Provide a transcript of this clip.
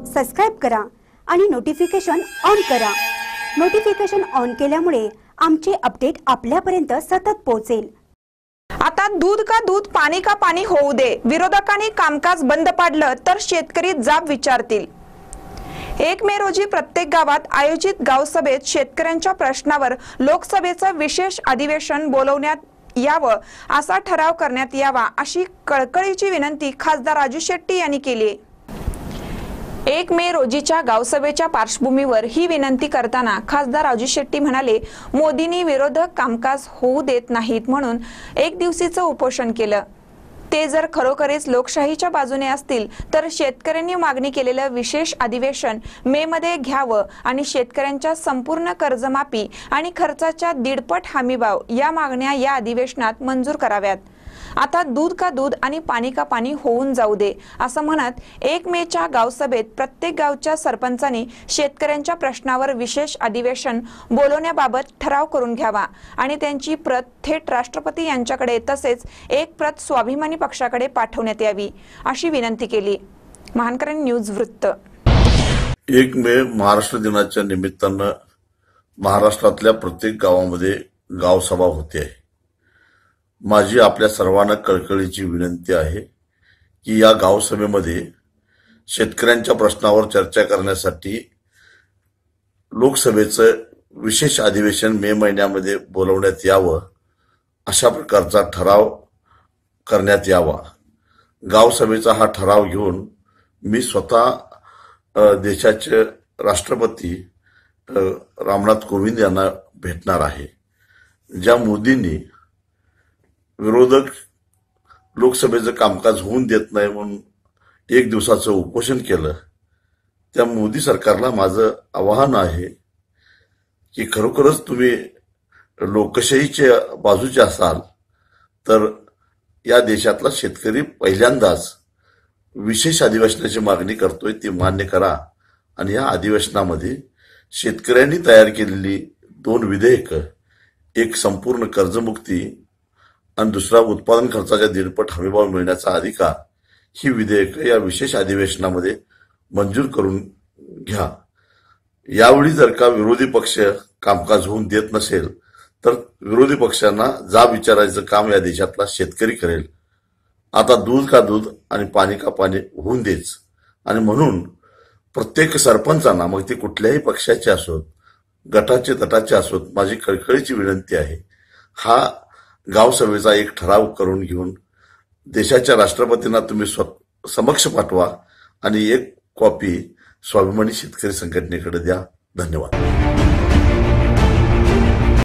Subscribe करा आणि notification on करा। नोटिफिकेशन ऑन केल्यामुळे आमचे अपडेट आपल्यापर्यंत सतत पोहोचेल। आता दूध का दूध पाणी का पाणी होऊ दे, विरोधकांनी कामकाज बंद पाडलं तर शेतकरी जाब विचारतील। 1 मे रोजी प्रत्येक गावात आयोजित गावसभेत शेतकऱ्यांच्या प्रश्नावर लोकसभेचं विशेष अधिवेशन बोलवण्यात यावं असा ठराव करण्यात यावा अशी कळकळीची विनंती खासदार राजू शेट्टी यांनी केली। 1 मे रोजीच्या गावसभेच्या पार्श्वभूमीवर ही विनंती करताना खासदार राजू शेट्टी म्हणाले, मोदींनी विरोधक कामकाज होऊ देत नाहीत म्हणून एक दिवसीचं उपोषण केलं। ते जर खरोखरीच लोकशाहीच्या बाजूने असतील तर शेतकऱ्यांनी मागणी केलेलं विशेष अधिवेशन मे मध्ये घ्यावं आणि शेतकऱ्यांच्या संपूर्ण कर्जमाफी आणि खर्चाच्या 1.5 हमीभाव या मागण्या या अधिवेशनात मंजूर कराव्यात। आता दूध का दूध आणि पाणी का पाणी होऊन जाऊ दे असं म्हणत 1 मेच्या गावसभेत प्रत्येक गावच्या सरपंचांनी शेतकऱ्यांच्या प्रश्नावर विशेष अधिवेशन बोलवण्याबाबत ठराव करून घ्यावा आणि त्यांची प्रत थेट राष्ट्रपती यांच्याकडे तसेच एक प्रत स्वाभिमानी पक्षाकडे पाठवण्यात यावी अशी विनंती केली। महानकरण न्यूज वृत्त। 1 मे महाराष्ट्र दिनाच्या निमित्तानं महाराष्ट्रातल्या प्रत्येक गावामध्ये गावसभा होते आहे। माझी आपल्या सर्वांना कळकळीची विनंती आहे की या गावसभेमध्ये शेतकऱ्यांच्या प्रश्नावर चर्चा करण्यासाठी लोकसभेचं विशेष अधिवेशन मे महिन्यामध्ये बोलवण्यात यावं अशा प्रकारचा ठराव करण्यात यावा। गावसभेचा हा ठराव घेऊन मी स्वतः देशाचे राष्ट्रपती रामनाथ कोविंद यांना भेटणार आहे। ज्या मोदींनी विरोधक लोकसभेचं कामकाज होऊन देत नाही म्हणून एक दिवसाचं उपोषण केलं, त्या मोदी सरकारला माझं आवाहन आहे की खरोखरच तुम्ही लोकशाहीच्या बाजूचे असाल तर या देशातला शेतकरी पहिल्यांदाच विशेष अधिवेशनाची मागणी करतोय ती मान्य करा आणि या अधिवेशनामध्ये शेतकऱ्यांनी तयार केलेली 2 विधेयकं, एक संपूर्ण कर्जमुक्ती आणि दुसरा उत्पादन खर्चाच्या 1.5 हमीभाव मिळण्याचा अधिकार, ही विधेयक या विशेष अधिवेशनामध्ये मंजूर करून घ्या। यावेळी जर का विरोधी पक्ष कामकाज होऊन देत नसेल तर विरोधी पक्षांना जाब विचारायचं काम या देशातला शेतकरी करेल। आता दूध का दूध आणि पाणी का पाणी होऊन देच आणि म्हणून प्रत्येक सरपंचांना, मग ते कुठल्याही पक्षाचे असोत, गटाचे तटाचे असोत, माझी कळकळीची विनंती आहे, हा गावसभेचा एक ठराव करून घेऊन देशाच्या राष्ट्रपतींना तुम्ही समक्ष पाठवा आणि एक कॉपी स्वाभिमानी शेतकरी संघटनेकडे द्या। धन्यवाद।